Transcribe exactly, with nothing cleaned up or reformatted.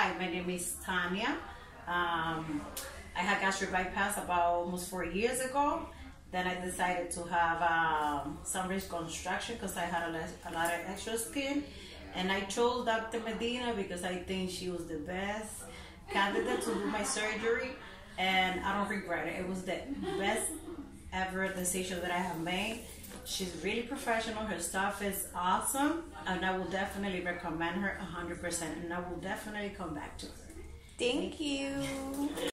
Hi, my name is Tania. Um, I had gastric bypass about almost four years ago. Then I decided to have um, some reconstruction because I had a, a lot of extra skin. And I chose Doctor Medina because I think she was the best candidate to do my surgery. And I don't regret it. It was the best ever decision that I have made. She's really professional. Her stuff is awesome. And I will definitely recommend her one hundred percent. And I will definitely come back to her. Thank you.